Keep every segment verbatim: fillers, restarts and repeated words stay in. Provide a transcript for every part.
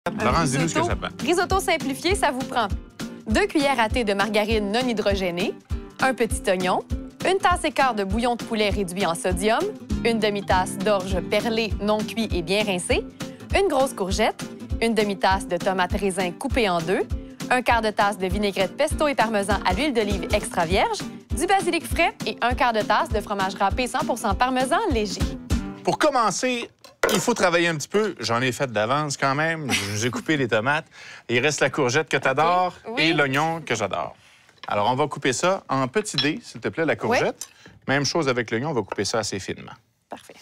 Laurence, dis-nous ce que ça prend. Risotto simplifié, ça vous prend deux cuillères à thé de margarine non hydrogénée, un petit oignon, une tasse et quart de bouillon de poulet réduit en sodium, une demi-tasse d'orge perlée non cuit et bien rincé, une grosse courgette, une demi-tasse de tomates raisins coupées en deux, un quart de tasse de vinaigrette pesto et parmesan à l'huile d'olive extra vierge, du basilic frais et un quart de tasse de fromage râpé cent pour cent parmesan léger. Pour commencer, il faut travailler un petit peu. J'en ai fait d'avance quand même. J'ai coupé les tomates. Il reste la courgette que tu adores oui. et l'oignon que j'adore. Alors, on va couper ça en petits dés, s'il te plaît, la courgette. Oui. Même chose avec l'oignon, on va couper ça assez finement. Parfait.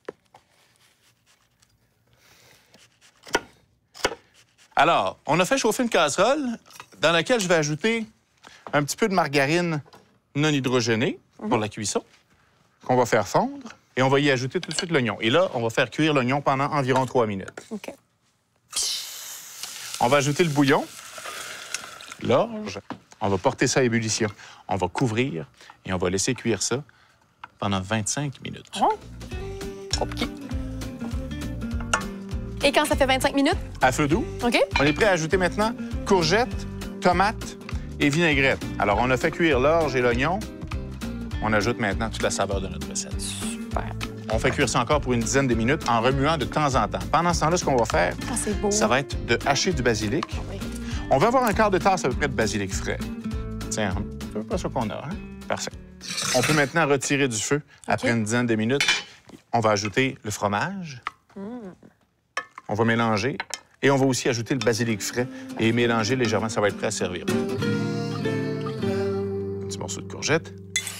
Alors, on a fait chauffer une casserole dans laquelle je vais ajouter un petit peu de margarine non hydrogénée mm-hmm. pour la cuisson, qu'on va faire fondre. Et on va y ajouter tout de suite l'oignon. Et là, on va faire cuire l'oignon pendant environ trois minutes. OK. On va ajouter le bouillon, l'orge. On va porter ça à ébullition. On va couvrir et on va laisser cuire ça pendant vingt-cinq minutes. Oh. OK. Et quand ça fait vingt-cinq minutes? À feu doux. OK. On est prêt à ajouter maintenant courgettes, tomates et vinaigrette. Alors, on a fait cuire l'orge et l'oignon. On ajoute maintenant toute la saveur de notre recette. Super. On fait cuire ça encore pour une dizaine de minutes en remuant de temps en temps. Pendant ce temps-là, ce qu'on va faire, ah, c'est beau. ça va être de hacher du basilic. Oui. On va avoir un quart de tasse à peu près de basilic frais. Tiens, c'est pas ça qu'on a, hein? Parfait. On peut maintenant retirer du feu. Okay. Après une dizaine de minutes, on va ajouter le fromage. Mm. On va mélanger. Et on va aussi ajouter le basilic frais et mélanger légèrement. Ça va être prêt à servir. Un petit morceau de courgette.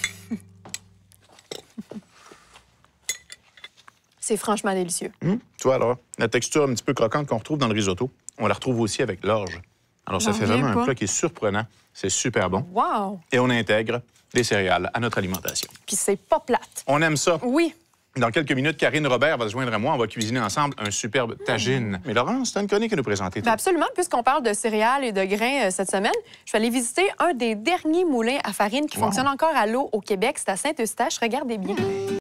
C'est franchement délicieux. Mmh. Tu vois, alors, la texture un petit peu croquante qu'on retrouve dans le risotto, on la retrouve aussi avec l'orge. Alors, ça fait vraiment pas. un plat qui est surprenant. C'est super bon. Wow! Et on intègre des céréales à notre alimentation. Puis c'est pas plate. On aime ça. Oui. Dans quelques minutes, Karine Robert va se joindre à moi. On va cuisiner ensemble un superbe tagine. Mmh. Mais Laurence, tu as une chronique à nous présenter. Ben absolument. Puisqu'on parle de céréales et de grains euh, cette semaine, je vais aller visiter un des derniers moulins à farine qui wow. fonctionne encore à l'eau au Québec. C'est à Saint-Eustache. Regardez bien. Mmh.